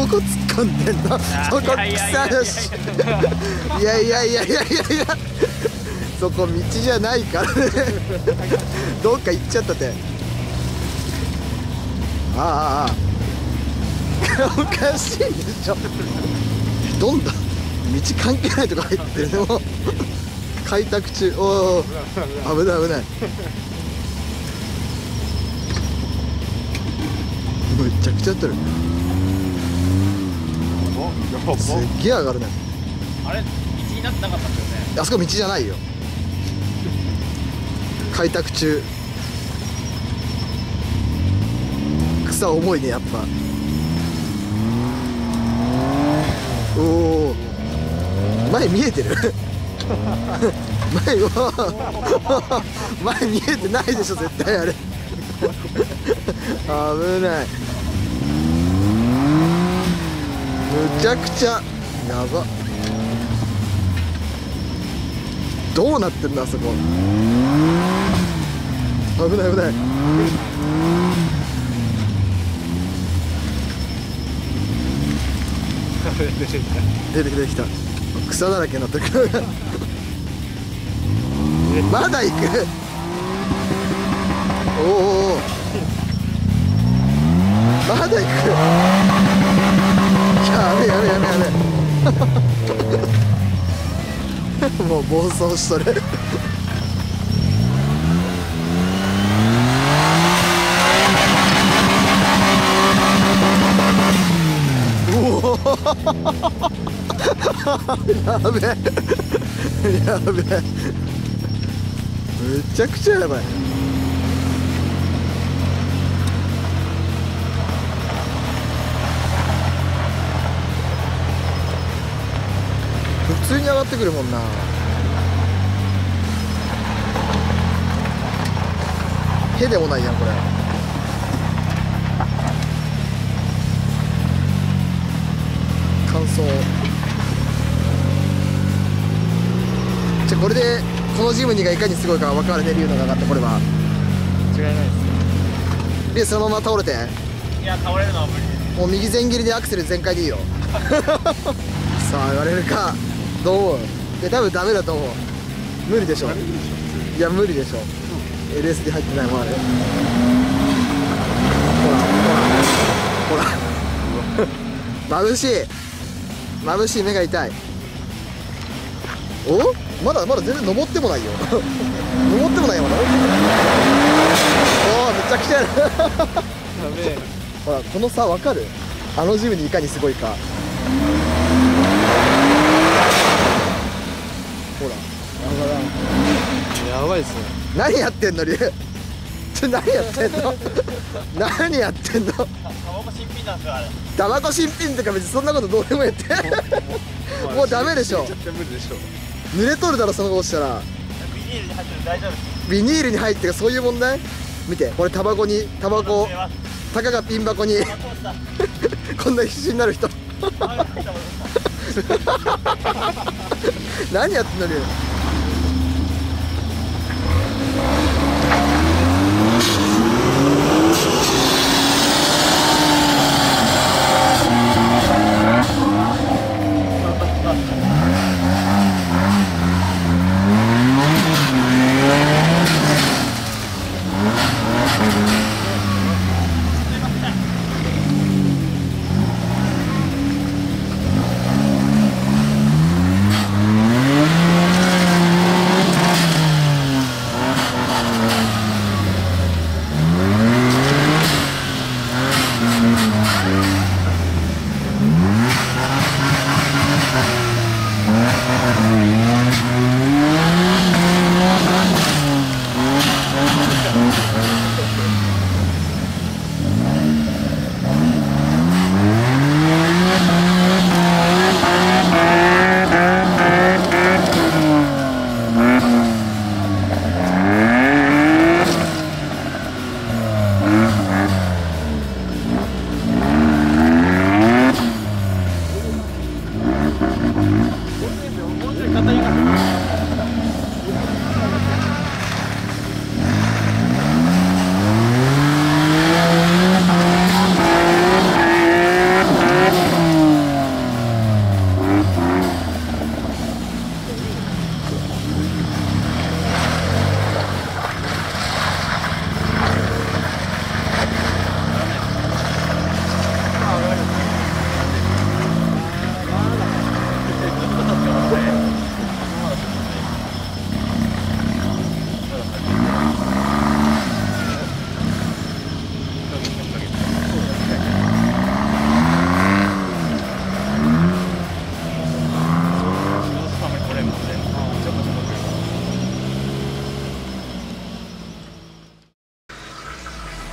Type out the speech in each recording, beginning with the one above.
こ突っ込んでんの。そこ草だし。いやいやいやいやいやいや、そこ道じゃないからね。どっか行っちゃったって。ああああ、おかしいでしょ。どんどん道関係ないとこ入ってるの。開拓中。おお、危ない危ない。めちゃくちゃやってる。すっげえ上がるね。 あれ道になってなかったんですよね。 あそこ道じゃないよ。開拓中。草重いねやっぱ。おお、前見えてる。前は前見えてないでしょ絶対あれ。危ない。むちゃくちゃやば。どうなってんだあそこ。危ない危ない。出てきた。草だらけになってる。まだ行く。おお、まだ行く。やべやべやべやべ。もう暴走しとる。おお。やべやべ。めちゃくちゃやばい。普通に上がってくるもんな。へでもないやんこれ。乾燥。これでこのジムニがいかにすごいか分かるね。龍のが上がって、これは間違いないです。 でそのまま倒れて。 いや倒れるのは無理です。 もう右前切りでアクセル全開でいいよ。さあ上がれるかどう思う。いや多分ダメだと思う。無理でしょ。いや無理でしょ。LSD 入ってないもんあれ。ほら眩しい眩しい。目が痛い。お、まだまだ全然登ってもないよ。登ってもないよまだ。おお、めちゃくちゃやる。 やべえ。 ほらこの差分かる。あのジムにいかにすごいか。ほらやばいですね。 何やってんの龍。何やってんの。何やってんの。 タバコ新品なんですよあれ。 タバコ新品とか別にそんなことどうでもやって。もうダメでしょ。濡れとるだろその子落ちたら。 ビニールに入ってる大丈夫です。 ビニールに入ってるそういう問題。見てこれタバコたかがピン箱にこんな必死になる人。何やってんの龍。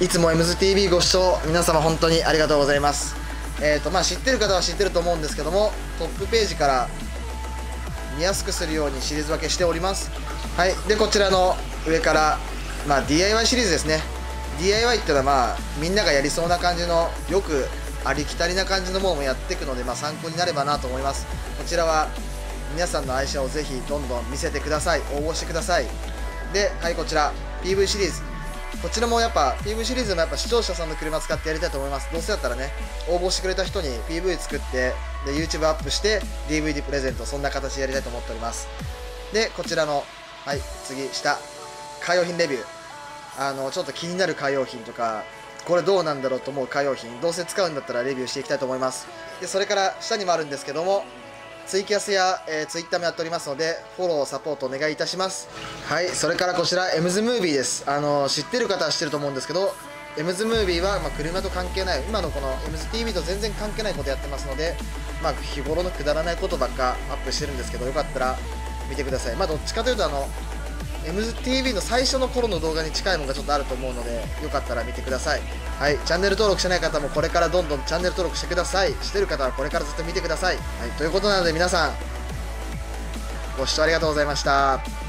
いつも MZTV ご視聴皆様本当にありがとうございます。知ってる方は知ってると思うんですけども、トップページから見やすくするようにシリーズ分けしております。はい、でこちらの上から、DIY シリーズですね。 DIY っていうのはみんながやりそうな感じのよくありきたりな感じのものもやっていくので、参考になればなと思います。こちらは皆さんの愛車をぜひどんどん見せてください。応募してください。で、はい、こちら PV シリーズ、こちらもやっぱ PV シリーズもやっぱ視聴者さんの車使ってやりたいと思います。どうせだったらね、応募してくれた人に PV 作ってで YouTube アップして DVD プレゼント、そんな形でやりたいと思っております。でこちらの、はい、次下カー用品レビュー、ちょっと気になるカー用品とか、これどうなんだろうと思うカー用品、どうせ使うんだったらレビューしていきたいと思います。でそれから下にもあるんですけども、ツイキャスや、Twitter もやっておりますので、フォローサポートお願いいたします。はい、それからこちらエムズムービーです。知ってる方は知ってると思うんですけど、エムズムービーは、車と関係ない、今のこの MZTV と全然関係ないことやってますので、日頃のくだらないことばっかアップしてるんですけど、よかったら見てください。どっちかというとMZTV の最初の頃の動画に近いものがちょっとあると思うので、よかったら見てください。はい、チャンネル登録してない方もこれからどんどんチャンネル登録してください。してる方はこれからずっと見てください。はい、ということなので皆さんご視聴ありがとうございました。